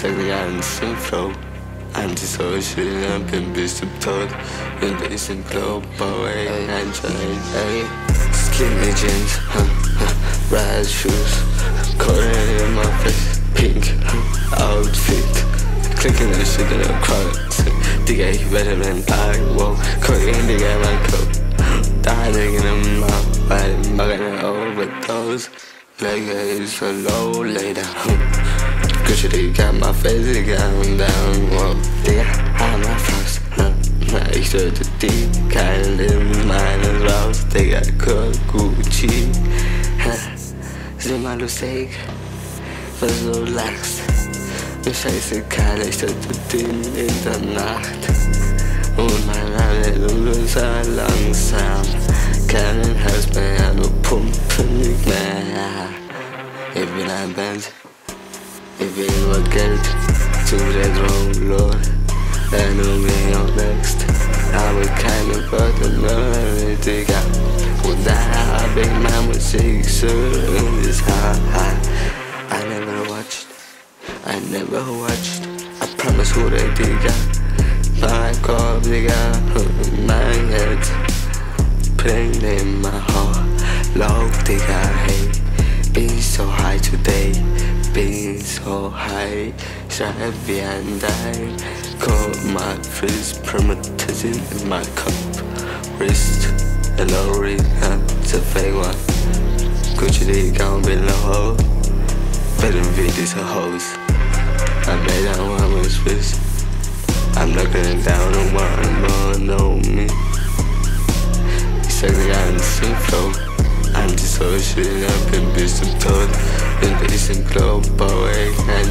Sexy got some flow. Antisocial, I've been bestimmt in diesem Club, away and ey. Skinny jeans, red shoes, color in my face, pink outfit. Clicking that shit in a crowd. Digga, ich werde den Tag, wow. Kokain, Digga, mein Kopf. Dying in a mouth, but I'm gonna overdose. Like it's so low later. Gucci, they got my face, they got me down, wow. Digga, I'm not fast, ich sollte die kein Leben meines raus. Digga, Gucci, sieh mal lustig, was so lachst. Mir scheißegal, ich sollte den in der Nacht. Und mein Leben ist langsam. Kein Herz mehr, nur pumpen nicht mehr. Ich will ein Band, ich will nur Geld. Zu der Drogenlord, nur mir auch next. Aber keine Worte, nur Digga. Und da hab ich meine Musik so in das Haar. I never watched, I promise who they digga. My car, digga, my head. Playing in my heart, low digga, hey. Being so high today, being so high. Schreib wie ein Dein. Caught my fist, premeditation in my cup. Wrist, a lorry, it's a fake one. Gucci digga, below. Better be these hoes. I made out one with Swiss. I'm looking down on one more on me. Ich sag dir ganz im Flow. Antisocial, I've been bestimmt in diesem Club, away.